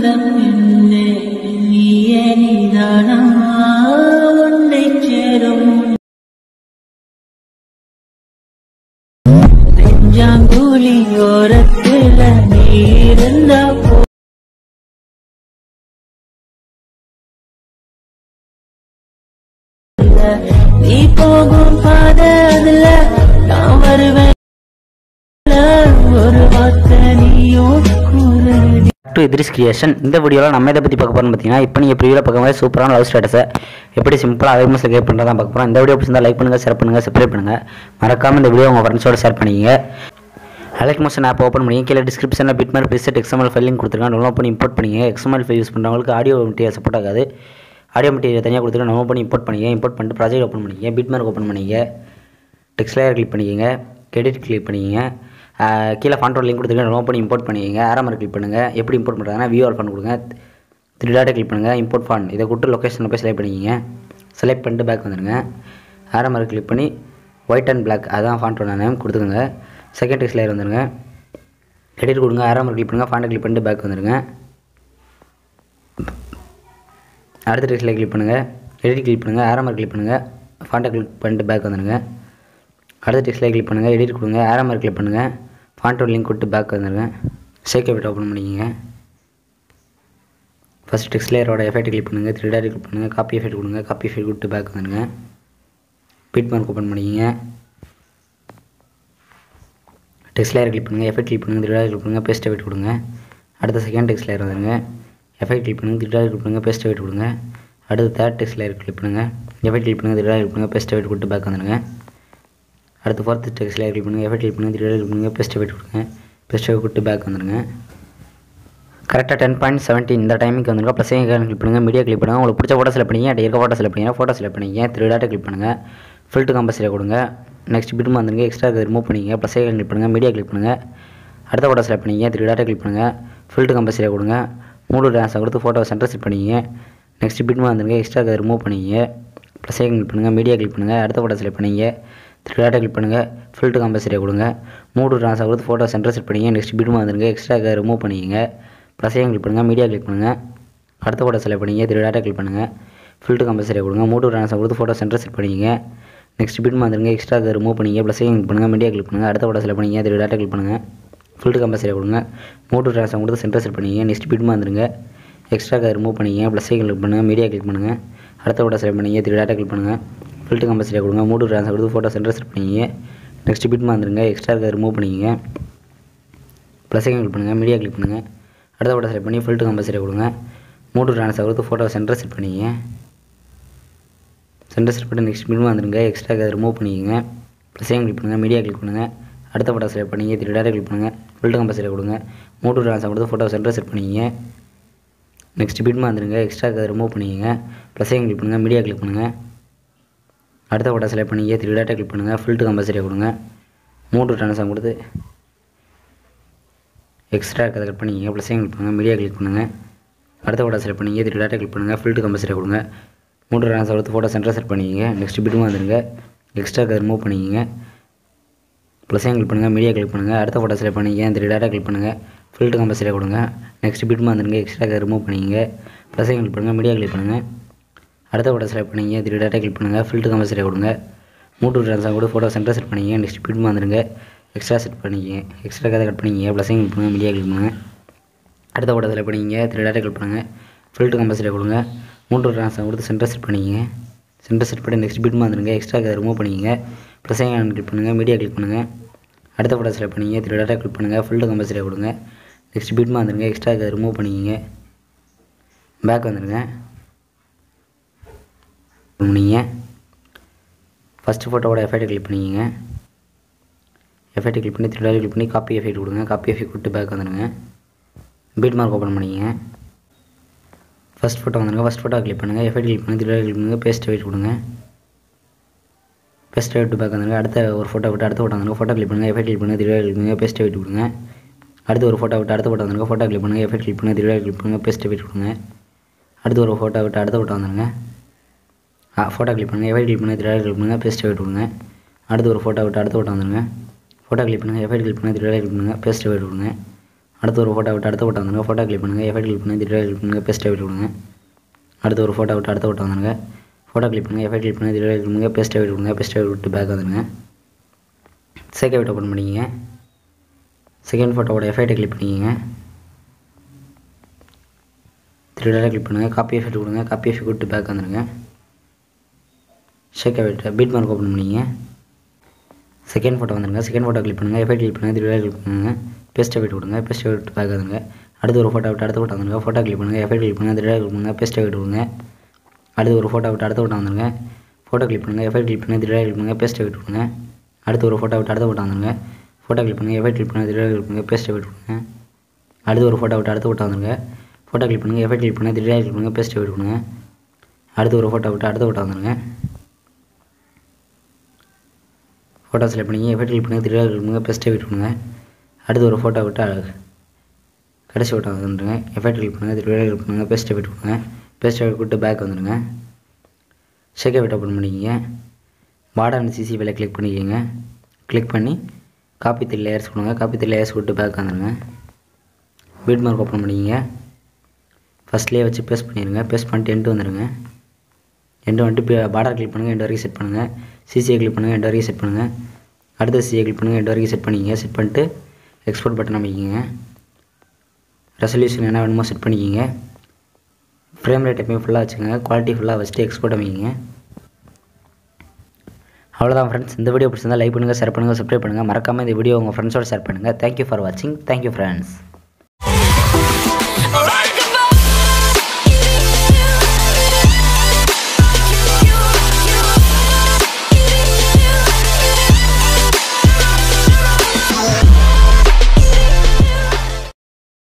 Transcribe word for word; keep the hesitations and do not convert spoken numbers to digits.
பெண்ணே நீயே நீதானா உன்னை சேரும் நெஞ்சாங்குழி ஓரத்துல நீ இருந்தா நீ போகும் பாதை அதுல நான் வருவேன் ஒரு வார்த்தை நீயும் கூறடி. To Idris creation. இந்த வீடியோவில் நம்ம இதை பற்றி பார்க்க போகிறோம்னு பார்த்தீங்கன்னா, இப்போ நீங்கள் ப்ரீவியில் பார்க்கும்போது சூப்பரான லவ் ஸ்டேட்டஸை எப்படி சிம்பிளாக அவேர்னஸ் கிரியேட் பண்ணுறதா பார்க்க போகிறோம். இந்த வீடியோ பிடிச்சிருந்தா லைக் பண்ணுங்கள், ஷேர் பண்ணுங்கள், சப்ஸ்கிரைப் பண்ணுங்கள். மறக்காமல் இந்த வீடியோ உங்கள் ஃப்ரெண்ட்ஸோட ஷேர் பண்ணிங்க. அலெக்ட் மோஷன் ஆப் ஓப்பன் பண்ணி கீழே டிஸ்கிரிப்ஷனில் beat mark preset XML file link கொடுத்துருக்காங்க. டவுன்லோட் பண்ணி இம்போர்ட் பண்ணிங்க. எக்ஸ்எம்எல் ஃபைல் யூஸ் பண்ணுறவங்களுக்கு ஆடியோ மெட்டீரியல் சப்போர்ட் ஆகாது. ஆடியோ மெட்டீரியல் தனியாக கொடுத்துட்டு டவுன்லோட் பண்ணி இம்போர்ட் பண்ணிங்க. இம்போர்ட் பண்ணிட்டு ப்ராஜெக்ட் ஓப்பன் பண்ணிங்க. பிட்மார்க் ஓப்பன் பண்ணிங்க. டெக்ஸ்ட் லேயர் கிளிக் பண்ணிக்கங்க. எடிட் கிளிக் பண்ணிங்க. கீழே ஃபாண்டோட லிங்க் கொடுத்துருக்கேன். டவுன்லோட் பண்ணி இம்போர்ட் பண்ணிங்க. ஆரம்பர் கிளிக் பண்ணுங்கள். எப்படி இம்போர்ட் பண்ணுறாங்கன்னா வியூ ஆல் ஃபண்ட் கொடுங்க. த்ரீ டாட்டை கிளிக் பண்ணுங்கள். இம்போர்ட் ஃபாண்ட் இதை கொடுத்து லொக்கேஷனில் போய் செலக்ட் பண்ணிக்கிங்க. செலக்ட் பண்ணிட்டு பேக் வந்துடுங்க. ஆரம்பர் கிளிக் பண்ணி ஒயிட் அண்ட் பிளாக் அதான் ஃபாண்டோட நேம் கொடுத்துக்கோங்க. செகண்ட் டெக்ஸ்ட் லேயர் வந்துடுங்க. எடிட் கொடுங்க. ஆரம்பர் கிளிக் பண்ணுங்கள். ஃபாண்டை கிளிக் பண்ணிட்டு பேக் வந்துடுங்க. அடுத்த டெக்ஸ்ட் லேயர் கிளிக் பண்ணுங்கள். எடிட் கிளிக் பண்ணுங்கள். ஆரம்பர் கிளிக் பண்ணுங்கள். ஃபாண்டை கிளிக் பண்ணிட்டு பேக் வந்துடுங்க. அடுத்த டெக்ஸ்ட் லேயர் கிளிக் பண்ணுங்கள். எடிட் கொடுங்க. ஆரம்பர் கிளிக் பண்ணுங்கள். ஃபாண்டோட லிங்க் கொடுத்து பேக் வந்துடுங்க. ஷேக் எஃபெக்ட் ஓப்பன் பண்ணிக்கிங்க. ஃபஸ்ட் டெக்ஸ்ட் லேயரோட எஃபெக்ட் கிளிக் பண்ணுங்கள். த்ரீ டாட் கிளிக் பண்ணுங்கள். காப்பி எஃபெக்ட் கொடுங்க. காப்பி எஃபெக்ட் கொடுத்து பேக் வந்துடுங்க. பிட்மார்க் ஓப்பன் பண்ணிக்கிங்க. டெக்ஸ்ட் லேயர் கிளிக் பண்ணுங்கள். எஃபெக்ட் கிளிக் பண்ணுங்கள். த்ரீ டாட் கிளிக் பண்ணுங்கள். பேஸ்ட் எஃபெக்ட் கொடுங்க. அடுத்த செகண்ட் டெக்ஸ்ட் லேயர் வந்துடுங்க. எஃபெக்ட் கிளிக் பண்ணுங்கள். த்ரீ டாட் கிளிக் பண்ணுங்கள். பேஸ்ட் எஃபெக்ட் கொடுங்க. அடுத்து தேர்ட் டெக்ஸ்ட் லேயர் கிளிக் பண்ணுங்கள். எஃபெக்ட் கிளிக் பண்ணுங்கள். த்ரீ டாட் கிளிக் பண்ணுங்கள். பேஸ்ட் எஃபெக்ட் கொடுத்து பேக் வந்துடுங்க. அடுத்து ஃபோர்த் டெக்ஸ்ட் லேயர் கிளிக் பண்ணுங்கள். எஃபெக்ட் கிளிக் பண்ணுங்கள். த்ரீ டாட் கிளிக் பண்ணுங்கள். பேஸ்ட் எஃபெக்ட் கொடுங்க. பேஸ்ட் எஃபெக்ட் கொடுத்து பேக் வந்துடுங்க. கரெக்டாக டென் பாயிண்ட் செவன்டீன் இந்த டைமுக்கு வந்துருங்க. ப்ளஸ் கிளிக் பண்ணுங்கள். மீடியா கிளிக் பண்ணுங்கள். உங்களுக்கு பிடிச்ச ஃபோட்டோ செலக்ட் பண்ணிங்க. இருக்க ஃபோட்டோ செலக்ட் பண்ணிங்க. ஃபோட்டோ செலக்ட் பண்ணிங்க. த்ரீ டாட்டை கிளிக் பண்ணுங்கள். ஃபில்ட் கம்பல்சரி கொடுங்க. நெக்ஸ்ட் பிட் வந்துருங்க. எக்ஸ்ட்ரா ரிமூவ் பண்ணிங்க. ப்ளஸ் கிளிக் பண்ணுங்கள். மீடியா கிளிக் பண்ணுங்கள். அடுத்த ஃபோட்டோ செலக்ட் பண்ணிங்க. த்ரீ டாட்டை கிளிக் பண்ணுங்கள். ஃபில்ட் கம்பல்சரி கொடுங்க. மூணு டான்ஸை கொடுத்து ஃபோட்டோ சென்டர் செட் பண்ணிங்க. நெக்ஸ்ட் பிட் வந்துருங்க. எக்ஸ்ட்ரா ரிமூவ் பண்ணிங்க. ப்ளஸ் கிளிக் பண்ணுங்கள். மீடியா கிளிக் பண்ணுங்கள். அடுத்த ஃபோட்டோ செலக்ட் பண்ணிங்க. த்ரீ டாட்டை கிளிக் பண்ணுங்கள். ஃபில்ட் கம்பல்சரியாக கொடுங்க. மூணு ட்ரான்ஸை கொடுத்து ஃபோட்டோ சென்டர் செட் பண்ணிங்க. நெக்ஸ்ட் பிட் வந்துருங்க. எக்ஸ்ட்ரா ரிமூவ் பண்ணிங்க. ப்ளஸ் கிளிக் பண்ணுங்கள். மீடியா கிளிக் பண்ணுங்கள். அடுத்த ஃபோட்டோ செலக்ட் பண்ணிங்க. த்ரீ டாட்டை கிளிக் பண்ணுங்கள். ஃபில்ட் கம்பல்சரியாக கொடுங்க. மூணு ட்ரான்ஸை கொடுத்து ஃபோட்டோ சென்டர் செட் பண்ணிங்க. நெக்ஸ்ட் பிட் வந்துருங்க. எக்ஸ்ட்ரா ரிமூவ் பண்ணிங்க. ப்ளஸ் கிளிக் பண்ணுங்கள். மீடியா கிளிக் பண்ணுங்கள். அடுத்த ஃபோட்டோ செலக்ட் பண்ணிங்க. த்ரீ டாட்டை கிளிக் பண்ணுங்கள். ஃபில்ட் கம்பல்சரியாக கொடுங்க. மூணு ட்ரான்ஸை கொடுத்து சென்டர் செட் பண்ணிங்க. நெக்ஸ்ட் பிட் வந்துருங்க. எக்ஸ்ட்ரா ரிமூவ் பண்ணிங்க. ப்ளஸ் கிளிக் பண்ணுங்கள். மீடியா கிளிக் பண்ணுங்கள். அடுத்த ஃபோட்டோ செலக்ட் பண்ணிங்க. த்ரீ டாட்டை கிளிக் பண்ணுங்கள். ஃபில்ட் கம்பல்சரியாக கொடுங்க. மூணு ட்ரான்ஸை கொடுத்து ஃபோட்டோ சென்டர் செட் பண்ணிங்க. நெக்ஸ்ட் பிட் வந்துருங்க. எக்ஸ்ட்ரா ரிமூவ் பண்ணிங்க. ப்ளஸ் கிளிக் பண்ணுங்கள். மீடியா கிளிக் பண்ணுங்கள். அடுத்த ஃபோட்டோ செலக்ட் பண்ணி ஃபில்ட் கம்பல்சரியாக கொடுங்க. மூணு ட்ரான்ஸை கொடுத்து ஃபோட்டோ சென்டர் செட் பண்ணிங்க. சென்டர் செட் பண்ணி நெக்ஸ்ட் பிட் வந்துருங்க. எக்ஸ்ட்ரா ரிமூவ் பண்ணிக்கங்க. ப்ளஸ் கிளிக் பண்ணுங்கள். மீடியா கிளிக் பண்ணுங்கள். அடுத்த ஃபோட்டோ செலக்ட் பண்ணிங்க. த்ரீ டாட்டை கிளிக் பண்ணுங்கள். ஃபில்ட் கம்பல்சரியாக கொடுங்க. மூணு ட்ரான்ஸை கொடுத்து ஃபோட்டோ சென்டர் செட் பண்ணிங்க. நெக்ஸ்ட் பிட் வந்துருங்க. எக்ஸ்ட்ரா ரிமூவ் பண்ணிக்கங்க. ப்ளஸ் கிளிக் பண்ணுங்கள். மீடியா கிளிக் பண்ணுங்கள். அடுத்த ஃபோட்டோ செலக்ட் பண்ணிங்க. த்ரீ டாட்டை கிளிக் பண்ணுங்கள். ஃபில்ட் கம்பல்சரியாக கொடுங்க. மூணு ட்ரான்ஸை கொடுத்து எக்ஸ்ட்ரா கதை கட் பண்ணிங்க. ப்ளஸ் கிளிக் பண்ணுங்கள். மீடியா கிளிக் பண்ணுங்கள். அடுத்த ஃபோட்டோ செலக்ட் பண்ணிங்க. த்ரீ டாட்டை கிளிக் பண்ணுங்கள். ஃபில்ட் கம்பல்சரியாக கொடுங்க. மூணு ட்ரான்ஸை கொடுத்து ஃபோட்டோ சென்டர் செட் பண்ணிங்க. நெக்ஸ்ட் பிட் வந்துருங்க. எக்ஸ்ட்ரா கதை ரிமூவ் பண்ணிக்கங்க. ப்ளஸ் கிளிக் பண்ணுங்கள். மீடியா கிளிக் பண்ணுங்கள். அடுத்த ஃபோட்டோ செலக்ட் பண்ணிங்க. த்ரீ டாட்டை கிளிக் பண்ணுங்கள். ஃபில்ட் கம்பல்சரியாக கொடுங்க. நெக்ஸ்ட் பிட் வந்துருங்க. எக்ஸ்ட்ரா கதை ரிமூவ் பண்ணிங்க. ப்ளஸ் கிளிக் பண்ணுங்கள். மீடியா கிளிக் பண்ணுங்கள். அடுத்த ஃபோட்டோ செலக்ட் பண்ணிங்க. த்ரீ டாட்டை கிளிக் பண்ணுங்கள். ஃபில்ட் கம்பல்சரியாக கொடுங்க. மூணு ட்ரான்ஸை கூட ஃபோட்டோ சென்டர் செட் பண்ணிங்க. நெக்ஸ்ட் பிட் வந்துருங்க. எக்ஸ்ட்ரா செட் பண்ணிங்க. எக்ஸ்ட்ரா கதை கட் பண்ணிங்க. ப்ளஸ் கிளிக் பண்ணுங்கள். மீடியா கிளிக் பண்ணுங்கள். அடுத்த ஃபோட்டோ செலக்ட் பண்ணிங்க. த்ரீ டாட்டை கிளிக் பண்ணுங்கள். ஃபில்ட் கம்பல்சரியாக கொடுங்க. மூணு ட்ரான்ஸை கொடுத்து சென்டர் செட் பண்ணிங்க. சென்டர் செட் பண்ணி நெக்ஸ்ட் பிட் வந்துருங்க. எக்ஸ்ட்ரா கதை ரிமூவ் பண்ணிங்க. ப்ளஸ் கிளிக் பண்ணுங்கள். மீடியா கிளிக் பண்ணுங்கள். அடுத்த ஃபோட்டோ செலக்ட் பண்ணிங்க. த்ரீ டாட்டை கிளிக் பண்ணுங்கள். ஃபில்ட் கம்பல்சரியாக கொடுங்க. நெக்ஸ்ட் பிட் வந்துருங்க. எக்ஸ்ட்ரா கதை ரிமூவ் பண்ணிங்க. பேக் வந்துடுங்க. பண்ணிங்க. ஃபஸ்ட்டு ஃபோட்டோவோட எஃபெக்ட் கிளிக் பண்ணிங்க. எஃபெக்ட் கிளிக் பண்ணி த்ரீ டாட் கிளிக் பண்ணி காப்பி எஃபெக்ட் கொடுங்க. காப்பி எஃபெக்ட் கொடுத்து பேக் வந்துடுங்க. பிட்மார்க் ஓப்பன் பண்ணிங்க. ஃபஸ்ட் ஃபோட்டோ வந்துடுங்க. ஃபஸ்ட் ஃபோட்டோ கிளிக் பண்ணுங்கள். எஃபெக்ட் கிளிக் பண்ணி த்ரீ டாட் கிளிக் பண்ணுங்கள். பேஸ்ட் எஃபெக்ட் கொடுங்க. பேஸ்ட் எஃபெக்ட் பேக் வந்துடுங்க. அடுத்த ஒரு ஃபோட்டோ விட்டு அடுத்த ஃபோட்டோ வந்துடுங்க. ஃபோட்டோ கிளிக் பண்ணுங்கள். எஃபெக்ட் கிளிக் பண்ணி த்ரீ டாட் கிளிக் பண்ணுங்கள். பேஸ்ட் எஃபெக்ட் கொடுங்க. அடுத்து ஒரு ஃபோட்டோ விட்டு அடுத்த ஃபோட்டோ வந்துடுங்க. ஃபோட்டோ கிளிக் பண்ணுங்கள். எஃபெக்ட் கிளிக் பண்ணி த்ரீ டாட் கிளிக் பண்ணுங்கள். பேஸ்ட் எஃபெக்ட் கொடுங்க. அடுத்து ஒரு ஃபோட்டோ விட்டு அடுத்த ஃபோட்டோ வந்துடுங்க. ஃபோட்டோ கிளிக் பண்ணுங்கள். எஃபெக்ட் கிளிக் பண்ணி த்ரீ டாட் கிளிக் பண்ணுங்கள். பேஸ்ட் எஃபெக்ட் கொடுங்க. அடுத்து ஒரு ஃபோட்டோ விட்டு அடுத்த ஃபோட்டோ வந்துடுங்க. ஃபோட்டோ கிளிக் பண்ணுங்கள். எஃபெக்ட் கிளிக் பண்ணி த்ரீ டாட் கிளிக் பண்ணுங்கள். பேஸ்ட் எஃபெக்ட் கொடுங்க. அடுத்து ஒரு ஃபோட்டோ விட்டு அடுத்த ஃபோட்டோ வந்துடுங்க. ஃபோட்டோ கிளிக் பண்ணுங்கள். எஃபெக்ட் கிளிக் பண்ணுங்கள். திடீர் கிளிக் பண்ணுங்கள். பேஸ்ட் எஃபெக்ட் கொடுங்க. அடுத்து ஒரு ஃபோட்டோ விட்டு அடுத்த ஃபோட்டோ வந்துடுங்க. ஃபோட்டோ கிளிக் பண்ணுங்கள். எஃபெக்ட் கிளிக் பண்ணுங்கள். திடீர் கிளிக் பண்ணுங்கள். பேஸ்ட் எஃபெக்ட் கொடுங்க. பேஸ்ட் எஃபெக்ட் விட்டு பேக் வந்துடுங்க. செகண்ட் ஃபோட்டோ ஓப்பன் பண்ணிக்கங்க. செகண்ட் ஃபோட்டோவோட எஃபெக்ட்டை கிளிக் பண்ணிக்கங்க. த்ரீ டாட் கிளிக் பண்ணுங்கள். காப்பி எஃபெக்ட் கொடுங்க. காப்பி எஃபெக்ட் விட்டு பேக் வந்துடுங்க. Shake effect beat mark open பண்ணிங்க. செகண்ட் ஃபோட்டோ வந்துடுங்க. செகண்ட் ஃபோட்டோ கிளிக் பண்ணுங்கள். எஃபெக்ட் கிளிக் பண்ணுங்கள். த்ரீ டாட் கிளிக் பண்ணுங்கள். பேஸ்ட் எஃபெக்ட் கொடுங்க. பேஸ்ட் எஃபெக்ட் விட்டு பேக் வந்துடுங்க. அடுத்து ஒரு ஃபோட்டோ விட்டு அடுத்த ஃபோட்டோ வந்துடுங்க. ஃபோட்டோ கிளிக் பண்ணுங்கள். எஃபெக்ட் கிளிக் பண்ணுங்கள். த்ரீ டாட் கிளிக் பண்ணுங்கள். பேஸ்ட் எஃபெக்ட் கொடுங்க. அடுத்து ஒரு ஃபோட்டோ விட்டு அடுத்த ஃபோட்டோ வந்துடுங்க. ஃபோட்டோ கிளிக் பண்ணுங்கள். எஃபெக்ட் கிளிக் பண்ணுங்கள். த்ரீ டாட் கிளிக் பண்ணுங்கள். பேஸ்ட் எஃபெக்ட் கொடுங்க. அடுத்து ஒரு ஃபோட்டோ விட்டு அடுத்த ஃபோட்டோ வந்துடுங்க. ஃபோட்டோ கிளிக் பண்ணுங்கள். எஃபெக்ட் கிளிக் பண்ணுங்கள். த்ரீ டாட் கிளிக் பண்ணுங்கள். பேஸ்ட் எஃபெக்ட் கொடுங்க. அடுத்து ஒரு ஃபோட்டோ விட்டு அடுத்த ஃபோட்டோ வந்துடுங்க. ஃபோட்டோ கிளிக் பண்ணுங்கள். எஃபெக்ட் கிளிக் பண்ணுங்கள். த்ரீ டாட் கிளிக் பண்ணுங்கள். பேஸ்ட் எஃபெக்ட் கொடுங்க. அடுத்து ஒரு ஃபோட்டோ விட்டு அடுத்த ஃபோட்டோ வந்துடுங்க. ஃபோட்டோ செலக்ட் பண்ணிங்க. எஃபெக்ட் கிளிக் பண்ணுங்கள். த்ரீ டாட் கிளிக் பண்ணுங்கள். பேஸ்ட் எஃபெக்ட் கொடுங்க. அடுத்து ஒரு ஃபோட்டோ விட்டு கடைசி ஃபோட்டோ வந்துடுங்க. எஃபெக்ட் கிளிக் பண்ணுங்கள். த்ரீ டாட் கிளிக் பண்ணுங்கள். பேஸ்ட் எஃபெக்ட் கொடுங்க. பேஸ்ட் எஃபெக்ட் விட்டு பேக் வந்துடுங்க. ஷேக் எஃபெக்ட் ஓப்பன் பண்ணிக்கங்க. பார்டர் அண்ட் சிசி வேலை கிளிக் பண்ணிக்கோங்க. கிளிக் பண்ணி காப்பி த்ரீ லேயர்ஸ் கொடுங்க. காப்பி த்ரீ லேயர்ஸ் விட்டு பேக் வந்துடுங்க. பீட் மார்க் ஓப்பன் பண்ணிக்கங்க. ஃபஸ்ட்லேயே வச்சு பேஸ்ட் பண்ணிடுங்க. பேஸ்ட் பண்ணிட்டு எண்டு வந்துடுங்க. எண்டு வந்துட்டு பார்டர் கிளிக் பண்ணுங்கள். எண்டு வரைக்கும் செட் பண்ணுங்கள். சிசியை கிளிக் பண்ணுங்கள். எண்டு வரைக்கும் செட் பண்ணுங்கள். அடுத்த சிசியை கிளிக் பண்ணுங்கள். எண்டு வரைக்கும் செட் பண்ணிக்கங்க. செட் பண்ணிட்டு எக்ஸ்போர்ட் பட்டன் அமைக்கிங்க. ரெசல்யூஷன் என்ன வேணுமோ செட் பண்ணிக்கிங்க. ஃப்ரேம் ரேட் எப்பயும் ஃபுல்லாக வச்சுக்கோங்க. குவாலிட்டி ஃபுல்லாக வச்சுட்டு எக்ஸ்போர்ட் அமைக்கிங்க. அவ்வளோதான் ஃப்ரெண்ட்ஸ். இந்த வீடியோ பிடிச்சிருந்தால் லைக் பண்ணுங்கள், ஷேர் பண்ணுங்கள், சப்ஸ்கிரைப் பண்ணுங்கள். மறக்காமல் இந்த வீடியோ உங்கள் ஃப்ரெண்ட்ஸோடு ஷேர் பண்ணுங்கள். தேங்க்யூ ஃபார் வாட்சிங். Thank you friends.